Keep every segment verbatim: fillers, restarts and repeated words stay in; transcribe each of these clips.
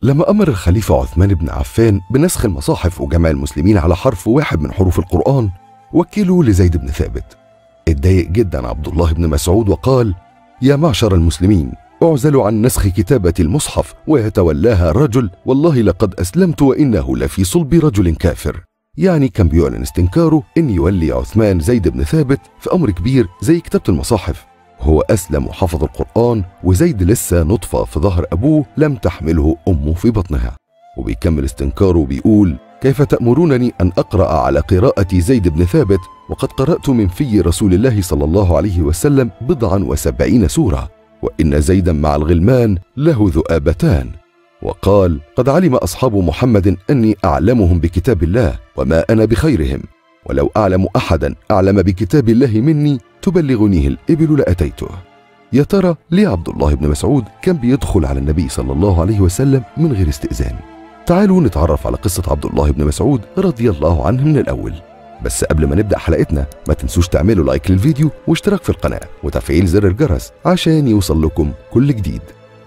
لما أمر الخليفة عثمان بن عفان بنسخ المصاحف وجمع المسلمين على حرف واحد من حروف القرآن، وكلوا لزيد بن ثابت. اتضايق جدا عبد الله بن مسعود وقال: يا معشر المسلمين، اعزلوا عن نسخ كتابة المصحف ويتولاها رجل، والله لقد أسلمت وإنه لفي صلب رجل كافر. يعني كان بيعلن استنكاره إن يولي عثمان زيد بن ثابت في أمر كبير زي كتابة المصاحف. هو أسلم وحفظ القرآن، وزيد لسه نطفة في ظهر أبوه لم تحمله أمه في بطنها. وبيكمل استنكاره وبيقول: كيف تأمرونني أن أقرأ على قراءة زيد بن ثابت وقد قرأت من في رسول الله صلى الله عليه وسلم بضعا وسبعين سورة، وإن زيدا مع الغلمان له ذؤابتان. وقال: قد علم أصحاب محمد أني أعلمهم بكتاب الله وما أنا بخيرهم، ولو أعلم أحدا أعلم بكتاب الله مني تبلغنيه الإبل لأتيته. يا ترى ليه عبد الله بن مسعود كان بيدخل على النبي صلى الله عليه وسلم من غير استئذان؟ تعالوا نتعرف على قصة عبد الله بن مسعود رضي الله عنه من الأول. بس قبل ما نبدأ حلقتنا ما تنسوش تعملوا لايك للفيديو واشتراك في القناة وتفعيل زر الجرس عشان يوصل لكم كل جديد.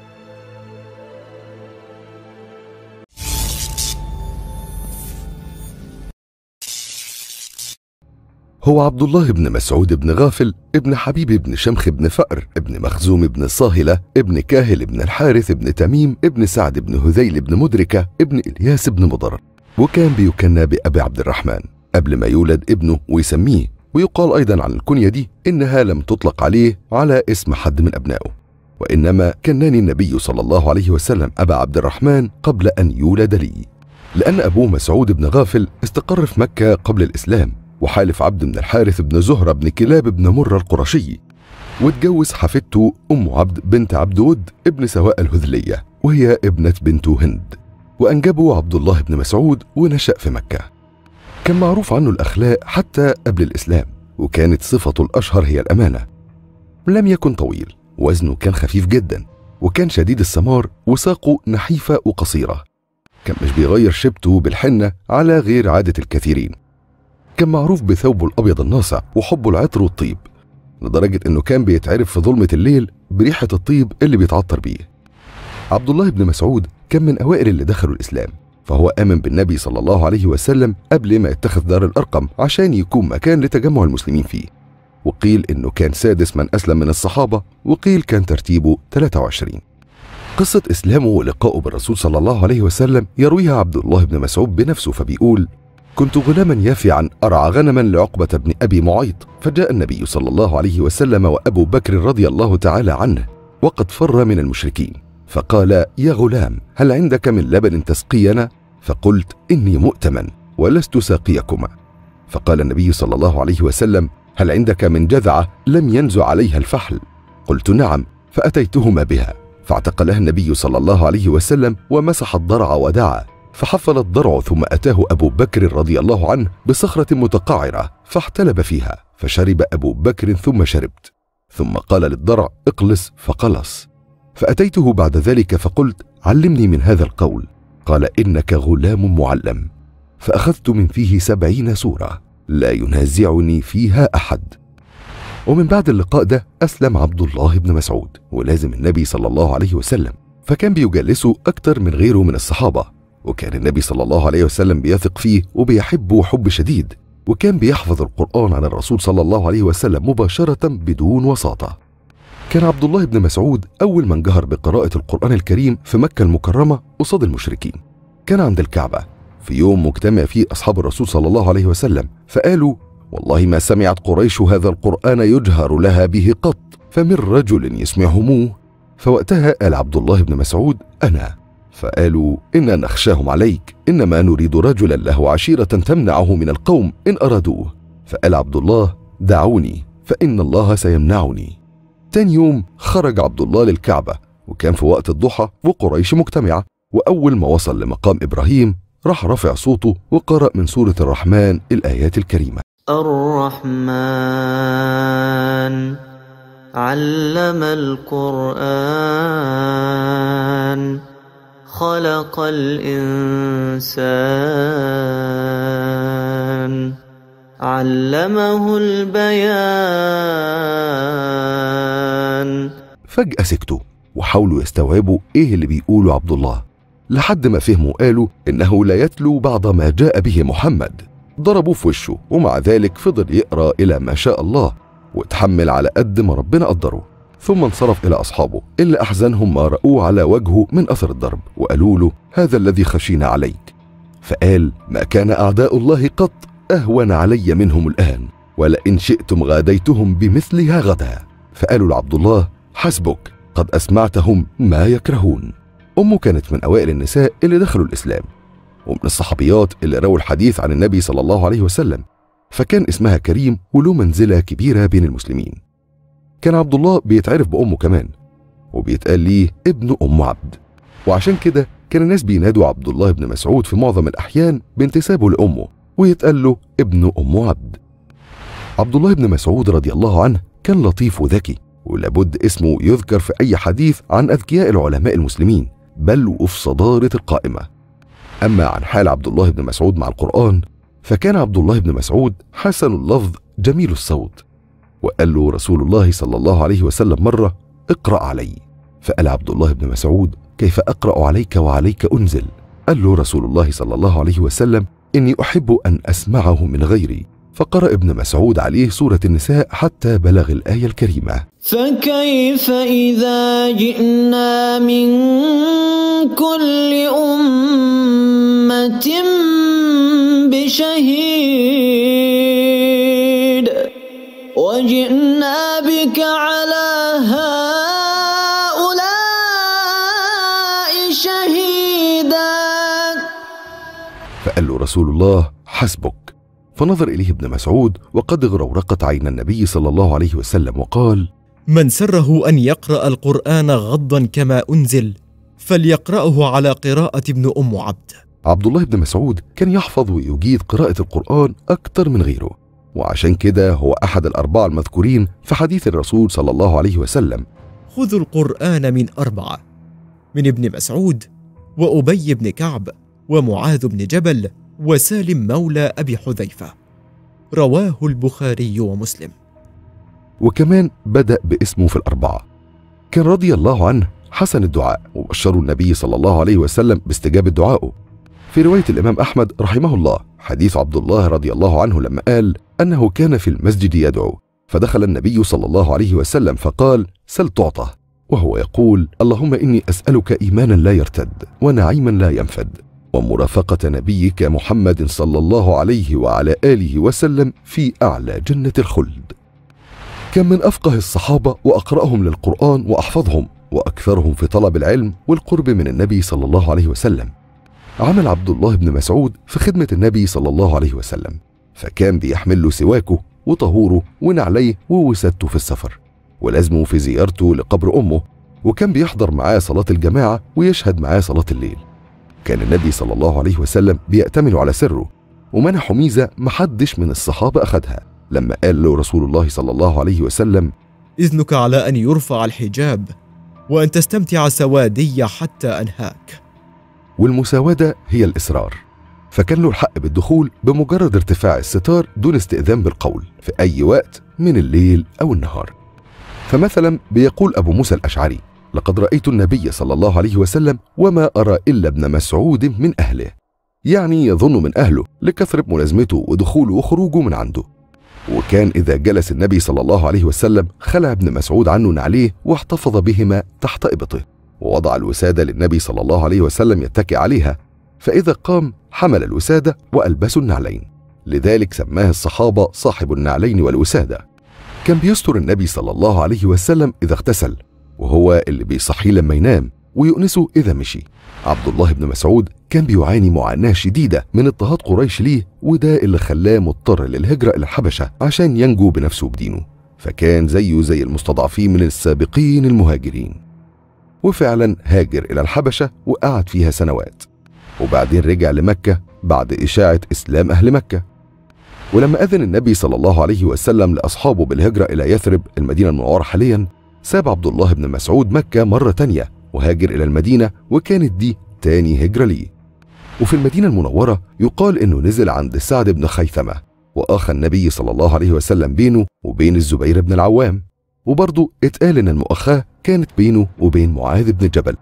هو عبد الله بن مسعود بن غافل ابن حبيب بن شمخ بن فأر ابن مخزوم بن صاهلة ابن كاهل بن الحارث بن تميم ابن سعد بن هذيل بن مدركة ابن إلياس بن مضر، وكان بيكنى بأبي عبد الرحمن قبل ما يولد ابنه ويسميه. ويقال أيضا عن الكنية دي إنها لم تطلق عليه على اسم حد من أبنائه، وإنما كناني النبي صلى الله عليه وسلم أبا عبد الرحمن قبل أن يولد لي، لأن أبوه مسعود بن غافل استقر في مكة قبل الإسلام، وحالف عبد بن الحارث بن زهرة بن كلاب بن مرة القرشي، واتجوز حفيدته أم عبد بنت عبد ود ابن سواء الهذلية، وهي ابنة بنته هند. وأنجبه عبد الله بن مسعود ونشأ في مكة. كان معروف عنه الأخلاق حتى قبل الإسلام، وكانت صفته الأشهر هي الأمانة. لم يكن طويل، وزنه كان خفيف جدا، وكان شديد السمار وساقه نحيفة وقصيرة. كان مش بيغير شبته بالحنة على غير عادة الكثيرين. كان معروف بثوبه الأبيض الناصع وحبه العطر والطيب، لدرجة إنه كان بيتعرف في ظلمة الليل بريحة الطيب اللي بيتعطر بيه. عبد الله بن مسعود كان من أوائل اللي دخلوا الإسلام، فهو آمن بالنبي صلى الله عليه وسلم قبل ما يتخذ دار الأرقم عشان يكون مكان لتجمع المسلمين فيه. وقيل إنه كان سادس من أسلم من الصحابة، وقيل كان ترتيبه ثلاثة وعشرين. قصة إسلامه ولقائه بالرسول صلى الله عليه وسلم يرويها عبد الله بن مسعود بنفسه، فبيقول: كنت غلاما يافعا أرعى غنما لعقبة بن أبي معيط، فجاء النبي صلى الله عليه وسلم وأبو بكر رضي الله تعالى عنه وقد فر من المشركين، فقال: يا غلام، هل عندك من لبن تسقينا؟ فقلت: إني مؤتمن ولست ساقيكما. فقال النبي صلى الله عليه وسلم: هل عندك من جذعة لم ينزع عليها الفحل؟ قلت: نعم. فأتيتهما بها، فاعتقلها النبي صلى الله عليه وسلم ومسح الضرع ودعا، فحفل الضرع، ثم أتاه أبو بكر رضي الله عنه بصخرة متقعرة فاحتلب فيها، فشرب أبو بكر ثم شربت، ثم قال للضرع: اقلص، فقلص. فأتيته بعد ذلك فقلت: علمني من هذا القول. قال: إنك غلام معلم. فأخذت من فيه سبعين سورة لا ينازعني فيها أحد. ومن بعد اللقاء ده أسلم عبد الله بن مسعود ولازم النبي صلى الله عليه وسلم، فكان بيجلسه أكتر من غيره من الصحابة، وكان النبي صلى الله عليه وسلم بيثق فيه وبيحبه حب شديد، وكان بيحفظ القرآن عن الرسول صلى الله عليه وسلم مباشرة بدون وساطة. كان عبد الله بن مسعود أول من جهر بقراءة القرآن الكريم في مكة المكرمة قصاد المشركين. كان عند الكعبة في يوم مجتمع فيه أصحاب الرسول صلى الله عليه وسلم، فقالوا: والله ما سمعت قريش هذا القرآن يجهر لها به قط، فمن رجل يسمعهموه. فوقتها قال عبد الله بن مسعود: أنا. فقالوا: إنا نخشاهم عليك، إنما نريد رجلا له عشيرة تمنعه من القوم إن أرادوه. فقال عبد الله: دعوني فإن الله سيمنعني. تاني يوم خرج عبد الله للكعبة، وكان في وقت الضحى وقريش مجتمعة، وأول ما وصل لمقام إبراهيم راح رفع صوته وقرأ من سورة الرحمن الآيات الكريمة: الرحمن علم القرآن خلق الإنسان علمه البيان. فجأة سكتوا وحاولوا يستوعبوا ايه اللي بيقوله عبد الله، لحد ما فهموا قالوا إنه لا يتلو بعض ما جاء به محمد. ضربوه في وشه، ومع ذلك فضل يقرأ إلى ما شاء الله وتحمل على قد ما ربنا قدره. ثم انصرف إلى أصحابه اللي أحزنهم ما رأوه على وجهه من أثر الضرب، وقالوا له: هذا الذي خشينا عليك. فقال: ما كان أعداء الله قط أهون علي منهم الآن، ولئن شئتم غاديتهم بمثلها غدا. فقالوا لعبد الله: حسبك، قد أسمعتهم ما يكرهون. أمه كانت من أوائل النساء اللي دخلوا الإسلام، ومن الصحابيات اللي رووا الحديث عن النبي صلى الله عليه وسلم، فكان اسمها كريم وله منزلة كبيرة بين المسلمين. كان عبد الله بيتعرف بأمه كمان، وبيتقال ليه ابن أم عبد، وعشان كده كان الناس بينادوا عبد الله بن مسعود في معظم الأحيان بانتسابه لأمه، ويتقال له ابن أم عبد. عبد الله بن مسعود رضي الله عنه كان لطيف وذكي، ولابد اسمه يذكر في أي حديث عن أذكياء العلماء المسلمين، بل وفي صدارة القائمة. أما عن حال عبد الله بن مسعود مع القرآن، فكان عبد الله بن مسعود حسن اللفظ جميل الصوت، وقال له رسول الله صلى الله عليه وسلم مرة: اقرأ علي. فقال عبد الله بن مسعود: كيف أقرأ عليك وعليك أنزل؟ قال له رسول الله صلى الله عليه وسلم: إني أحب أن أسمعه من غيري. فقرأ ابن مسعود عليه سورة النساء حتى بلغ الآية الكريمة: فكيف إذا جئنا من كل أمة بشهيد وجئنا بك على هؤلاء شهيدا. فقال له رسول الله: حسبك. فنظر إليه ابن مسعود وقد اغرورقت عين النبي صلى الله عليه وسلم وقال: من سره أن يقرأ القرآن غضا كما أنزل فليقرأه على قراءة ابن أم عبد. عبد الله بن مسعود كان يحفظ ويجيد قراءة القرآن أكثر من غيره، وعشان كده هو أحد الأربعة المذكورين في حديث الرسول صلى الله عليه وسلم: خذوا القرآن من أربعة، من ابن مسعود وأبي بن كعب ومعاذ بن جبل وسالم مولى أبي حذيفة. رواه البخاري ومسلم. وكمان بدأ باسمه في الأربعة. كان رضي الله عنه حسن الدعاء، وبشروا النبي صلى الله عليه وسلم باستجابة دعائه. في رواية الإمام أحمد رحمه الله حديث عبد الله رضي الله عنه لما قال أنه كان في المسجد يدعو، فدخل النبي صلى الله عليه وسلم فقال: سل تعطى، وهو يقول: اللهم إني أسألك إيمانا لا يرتد، ونعيما لا ينفد، ومرافقة نبيك محمد صلى الله عليه وعلى آله وسلم في أعلى جنة الخلد. كان من أفقه الصحابة وأقرأهم للقرآن وأحفظهم، وأكثرهم في طلب العلم والقرب من النبي صلى الله عليه وسلم. عمل عبد الله بن مسعود في خدمة النبي صلى الله عليه وسلم، فكان بيحمل له سواكه وطهوره ونعليه ووسادته في السفر، ولازمه في زيارته لقبر أمه، وكان بيحضر معاه صلاة الجماعة ويشهد معاه صلاة الليل. كان النبي صلى الله عليه وسلم بيأتمن على سره، ومنحه ميزة محدش من الصحابة أخدها لما قال له رسول الله صلى الله عليه وسلم: إذنك على أن يرفع الحجاب وأن تستمتع سوادي حتى أنهاك. والمساودة هي الإصرار، فكان له الحق بالدخول بمجرد ارتفاع الستار دون استئذان بالقول في أي وقت من الليل أو النهار. فمثلا بيقول أبو موسى الأشعري: لقد رأيت النبي صلى الله عليه وسلم وما أرى إلا ابن مسعود من أهله، يعني يظن من أهله لكثرة ملازمته ودخوله وخروجه من عنده. وكان إذا جلس النبي صلى الله عليه وسلم خلع ابن مسعود عنه نعليه واحتفظ بهما تحت إبطه، ووضع الوسادة للنبي صلى الله عليه وسلم يتكئ عليها، فإذا قام حمل الوسادة وألبسوا النعلين، لذلك سماه الصحابة صاحب النعلين والوسادة. كان بيستر النبي صلى الله عليه وسلم إذا اغتسل، وهو اللي بيصحيه لما ينام ويؤنسه إذا مشي. عبد الله بن مسعود كان بيعاني معاناة شديدة من اضطهاد قريش ليه، وده اللي خلاه مضطر للهجرة إلى الحبشة عشان ينجو بنفسه وبدينه، فكان زيه زي المستضعفين من السابقين المهاجرين. وفعلا هاجر إلى الحبشة وقعد فيها سنوات، وبعدين رجع لمكة بعد إشاعة إسلام أهل مكة. ولما أذن النبي صلى الله عليه وسلم لأصحابه بالهجرة إلى يثرب المدينة المنورة حاليا، ساب عبد الله بن مسعود مكة مرة تانية وهاجر إلى المدينة، وكانت دي تاني هجرة ليه. وفي المدينة المنورة يقال إنه نزل عند سعد بن خيثمة، وآخى النبي صلى الله عليه وسلم بينه وبين الزبير بن العوام، وبرضه اتقال إن المؤاخاة كانت بينه وبين معاذ بن جبل.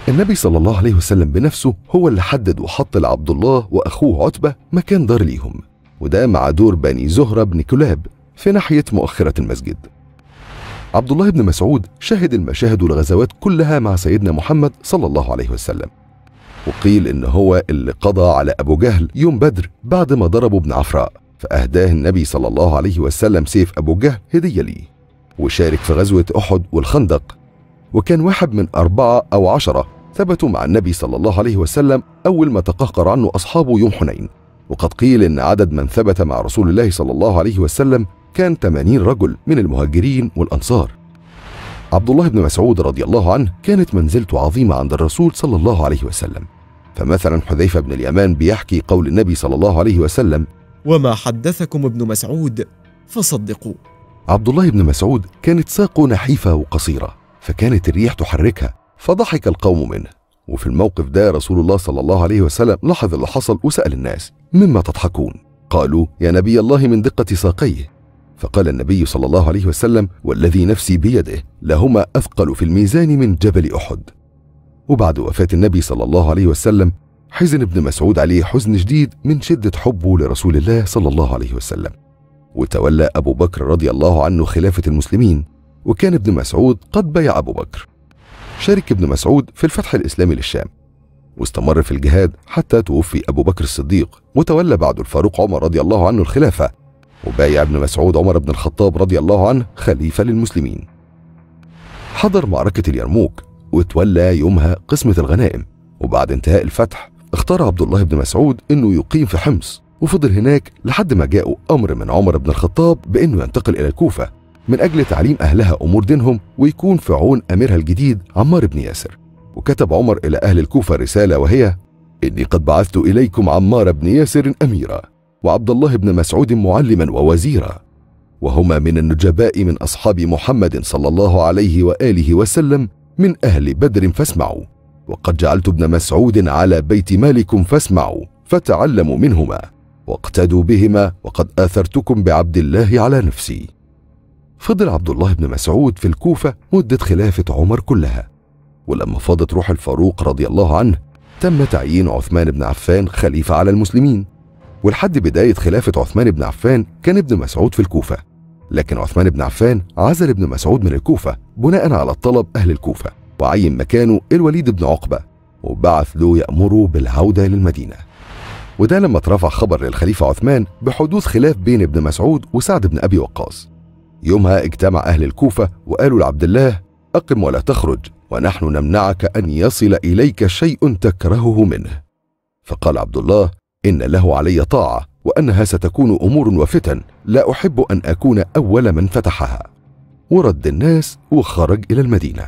النبي صلى الله عليه وسلم بنفسه هو اللي حدد وحط لعبد الله وأخوه عتبة مكان دار ليهم، وده مع دور بني زهرة بن كلاب في ناحية مؤخرة المسجد. عبد الله بن مسعود شهد المشاهد والغزوات كلها مع سيدنا محمد صلى الله عليه وسلم، وقيل إن هو اللي قضى على أبو جهل يوم بدر بعد ما ضربوا ابن عفراء، فأهداه النبي صلى الله عليه وسلم سيف أبو جهل هدية ليه. وشارك في غزوة أحد والخندق، وكان واحد من أربعة أو عشرة ثبتوا مع النبي صلى الله عليه وسلم أول ما تقهقر عنه أصحابه يوم حنين. وقد قيل إن عدد من ثبت مع رسول الله صلى الله عليه وسلم كان ثمانين رجل من المهاجرين والأنصار. عبد الله بن مسعود رضي الله عنه كانت منزلته عظيمة عند الرسول صلى الله عليه وسلم. فمثلا حذيفة بن اليمان بيحكي قول النبي صلى الله عليه وسلم: وما حدثكم ابن مسعود فصدقوا. عبد الله بن مسعود كانت ساقه نحيفة وقصيرة، فكانت الريح تحركها فضحك القوم منه. وفي الموقف ده رسول الله صلى الله عليه وسلم لاحظ اللي حصل وسأل الناس: مما تضحكون؟ قالوا: يا نبي الله من دقة ساقيه. فقال النبي صلى الله عليه وسلم: والذي نفسي بيده لهما أثقل في الميزان من جبل أحد. وبعد وفاة النبي صلى الله عليه وسلم حزن ابن مسعود عليه حزن شديد من شدة حبه لرسول الله صلى الله عليه وسلم، وتولى أبو بكر رضي الله عنه خلافة المسلمين، وكان ابن مسعود قد بايع أبو بكر. شارك ابن مسعود في الفتح الإسلامي للشام، واستمر في الجهاد حتى توفي أبو بكر الصديق، وتولى بعده الفاروق عمر رضي الله عنه الخلافة، وبايع ابن مسعود عمر بن الخطاب رضي الله عنه خليفة للمسلمين. حضر معركة اليرموك وتولى يومها قسمة الغنائم، وبعد انتهاء الفتح اختار عبد الله بن مسعود انه يقيم في حمص، وفضل هناك لحد ما جاءه امر من عمر بن الخطاب بانه ينتقل الى الكوفة من اجل تعليم اهلها امور دينهم ويكون في عون اميرها الجديد عمار بن ياسر. وكتب عمر الى اهل الكوفة رسالة وهي: اني قد بعثت اليكم عمار بن ياسر اميرا، وعبد الله بن مسعود معلما ووزيرا، وهما من النجباء من اصحاب محمد صلى الله عليه واله وسلم من اهل بدر فاسمعوا، وقد جعلت ابن مسعود على بيت مالكم فاسمعوا فتعلموا منهما واقتدوا بهما، وقد آثرتكم بعبد الله على نفسي. فضل عبد الله بن مسعود في الكوفة مدة خلافة عمر كلها، ولما فاضت روح الفاروق رضي الله عنه تم تعيين عثمان بن عفان خليفة على المسلمين. ولحد بداية خلافة عثمان بن عفان كان ابن مسعود في الكوفة، لكن عثمان بن عفان عزل ابن مسعود من الكوفة بناء على طلب أهل الكوفة، وعين مكانه الوليد بن عقبة، وبعث له يأمره بالعودة للمدينة. وده لما اترفع خبر للخليفة عثمان بحدوث خلاف بين ابن مسعود وسعد بن أبي وقاص. يومها اجتمع أهل الكوفة وقالوا لعبد الله: أقم ولا تخرج، ونحن نمنعك أن يصل إليك شيء تكرهه منه. فقال عبد الله: إن له علي طاعة، وأنها ستكون أمور وفتن لا أحب أن أكون أول من فتحها. ورد الناس وخرج إلى المدينة.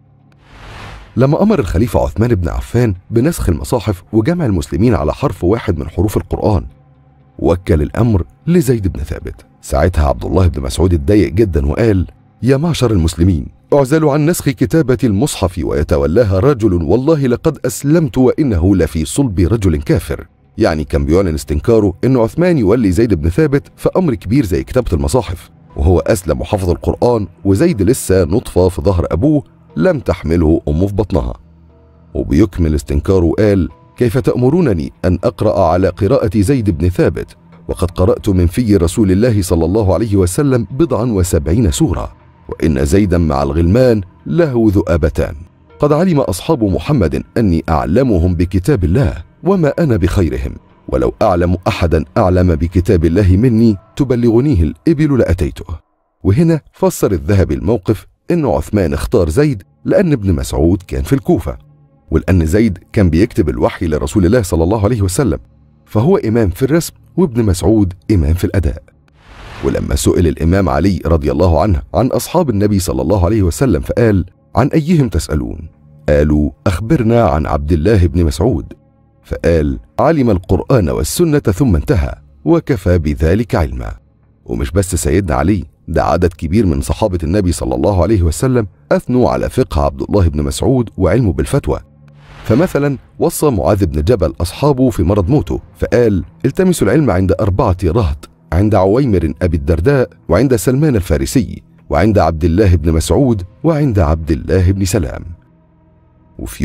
لما أمر الخليفة عثمان بن عفان بنسخ المصاحف وجمع المسلمين على حرف واحد من حروف القرآن، وكل الأمر لزيد بن ثابت. ساعتها عبد الله بن مسعود اتضايق جدا وقال: يا معشر المسلمين، اعزلوا عن نسخ كتابة المصحف ويتولاها رجل والله لقد أسلمت وإنه لفي صلب رجل كافر. يعني كان بيعلن استنكاره إن عثمان يولي زيد بن ثابت في أمر كبير زي كتابة المصاحف، وهو أسلم وحفظ القرآن، وزيد لسه نطفة في ظهر أبوه لم تحمله أمه في بطنها. وبيكمل استنكاره قال: كيف تأمرونني أن أقرأ على قراءة زيد بن ثابت وقد قرأت من في رسول الله صلى الله عليه وسلم بضعا وسبعين سورة، وإن زيدا مع الغلمان له ذؤابتان، قد علم أصحاب محمد أني أعلمهم بكتاب الله وما أنا بخيرهم، ولو أعلم أحدا أعلم بكتاب الله مني تبلغنيه الإبل لأتيته. وهنا فسر الذهبي الموقف إن عثمان اختار زيد لأن ابن مسعود كان في الكوفة، ولأن زيد كان بيكتب الوحي لرسول الله صلى الله عليه وسلم، فهو إمام في الرسم وابن مسعود إمام في الأداء. ولما سئل الإمام علي رضي الله عنه عن أصحاب النبي صلى الله عليه وسلم فقال: عن أيهم تسألون؟ قالوا: أخبرنا عن عبد الله بن مسعود. فقال: علم القرآن والسنة ثم انتهى، وكفى بذلك علما. ومش بس سيدنا علي، ده عدد كبير من صحابة النبي صلى الله عليه وسلم أثنوا على فقه عبد الله بن مسعود وعلمه بالفتوى. فمثلا وصى معاذ بن جبل أصحابه في مرض موته فقال: التمسوا العلم عند أربعة رهط، عند عويمر أبي الدرداء، وعند سلمان الفارسي، وعند عبد الله بن مسعود، وعند عبد الله بن سلام. وفي يوم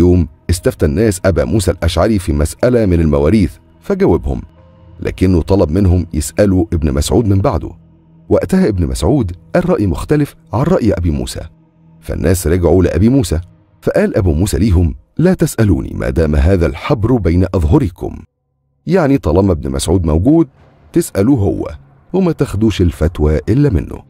استفتى الناس أبا موسى الأشعري في مسألة من المواريث فجاوبهم، لكنه طلب منهم يسألوا ابن مسعود من بعده. وقتها ابن مسعود قال رأي مختلف عن رأي أبي موسى، فالناس رجعوا لأبي موسى، فقال أبو موسى ليهم: لا تسألوني ما دام هذا الحبر بين أظهركم، يعني طالما ابن مسعود موجود تسألوه هو وما تاخدوش الفتوى إلا منه.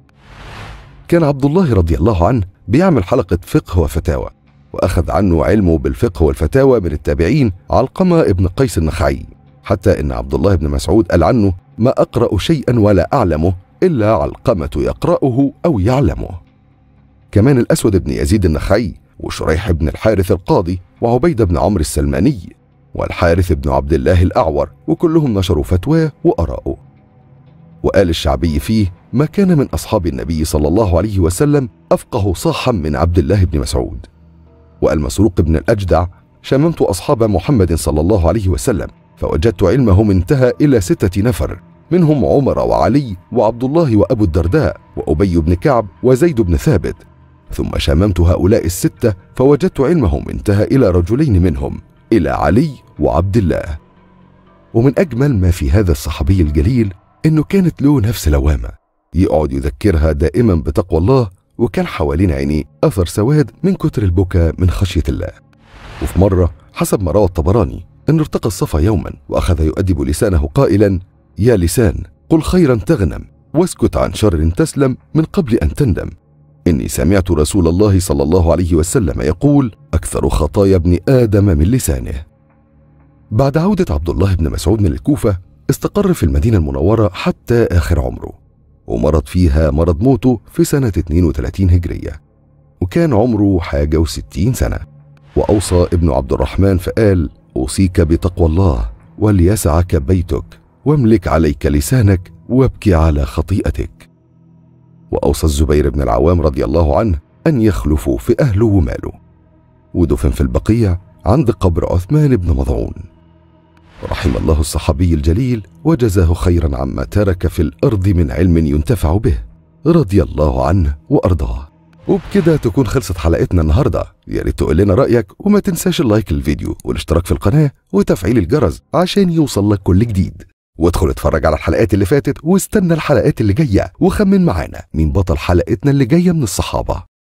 كان عبد الله رضي الله عنه بيعمل حلقة فقه وفتاوى، وأخذ عنه علمه بالفقه والفتاوى من التابعين علقمة ابن قيس النخعي، حتى إن عبد الله بن مسعود قال عنه: ما أقرأ شيئا ولا أعلمه إلا علقمة يقرأه أو يعلمه. كمان الأسود بن يزيد النخعي، وشريح بن الحارث القاضي، وعبيد بن عمرو السلماني، والحارث بن عبد الله الأعور، وكلهم نشروا فتواه وأراءه. وقال الشعبي فيه: ما كان من أصحاب النبي صلى الله عليه وسلم أفقه صاحا من عبد الله بن مسعود. وقال مسروق بن الأجدع: شممت أصحاب محمد صلى الله عليه وسلم فوجدت علمهم انتهى إلى ستة نفر، منهم عمر وعلي وعبد الله وأبو الدرداء وأبي بن كعب وزيد بن ثابت، ثم شممت هؤلاء الستة فوجدت علمهم انتهى إلى رجلين منهم، إلى علي وعبد الله. ومن أجمل ما في هذا الصحابي الجليل إنه كانت له نفس لوامة يقعد يذكرها دائما بتقوى الله، وكان حوالين عينيه أثر سواد من كتر البكاء من خشية الله. وفي مرة حسب ما روى الطبراني أن ارتقى الصفا يوما وأخذ يؤدب لسانه قائلا: يا لسان قل خيرا تغنم، واسكت عن شر تسلم من قبل أن تندم، إني سمعت رسول الله صلى الله عليه وسلم يقول: أكثر خطايا ابن آدم من لسانه. بعد عودة عبد الله بن مسعود من الكوفة استقر في المدينة المنورة حتى آخر عمره، ومرض فيها مرض موته في سنة اثنين وثلاثين هجرية، وكان عمره حاجة وستين سنة. وأوصى ابن عبد الرحمن فقال: أوصيك بتقوى الله وليسعك بيتك، واملك عليك لسانك، وابكي على خطيئتك. وأوصى الزبير بن العوام رضي الله عنه أن يخلفوا في أهله وماله، ودفن في البقيع عند قبر عثمان بن مظعون. رحم الله الصحابي الجليل وجزاه خيرا عما ترك في الأرض من علم ينتفع به، رضي الله عنه وأرضاه. وبكده تكون خلصت حلقتنا النهاردة. يا ريت تقول لنا رأيك، وما تنساش اللايك للفيديو والاشتراك في القناة وتفعيل الجرس عشان يوصل لك كل جديد. وادخل اتفرج على الحلقات اللي فاتت واستنى الحلقات اللي جاية، وخمن معانا مين بطل حلقتنا اللي جاية من الصحابة.